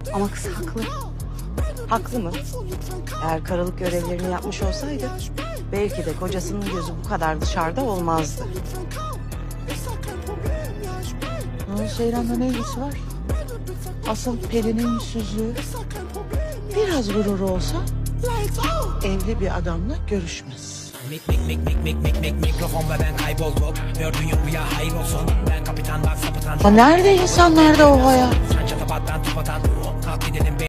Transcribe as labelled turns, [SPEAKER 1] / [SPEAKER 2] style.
[SPEAKER 1] Ama kız haklı.
[SPEAKER 2] Haklı mı? Eğer karılık görevlerini yapmış olsaydı belki de kocasının gözü bu kadar dışarıda olmazdı.
[SPEAKER 3] Bunun Seyran'la ne ilgisi var? Asıl Peri'nin yüzsüzlüğü. Biraz gururu olsa evli bir adamla görüşmez.
[SPEAKER 4] Mikrofon ve ben kayboldum. Gördüğün rüya hayır olsun. Ben kapitandan sapıtan.
[SPEAKER 3] Nerede insanlarda o hayat?
[SPEAKER 4] Sen çatabattan tufadan. Kalk gidelim.